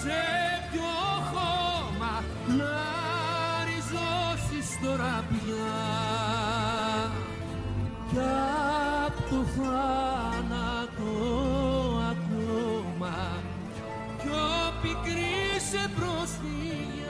σε ποιο χώμα να ριζώσεις τώρα πια, κι απ' το θάνατο ακόμα πιο πικρή σε προσφυγιά.